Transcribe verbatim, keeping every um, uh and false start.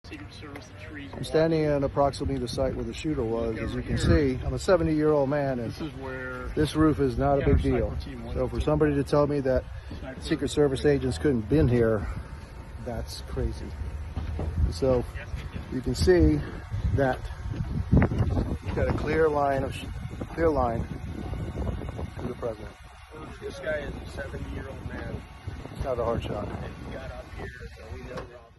Secret Service, the trees. I'm standing in approximately the site where the shooter was. As you can see, I'm a seventy-year-old man, and This is where this roof is not a big deal. So for somebody to tell me that Secret Service agents couldn't been here, that's crazy. So you can see that you've got a clear line of clear line to the president. This guy is a seventy-year-old man. It's not a hard shot. And he got up here, so we know we're all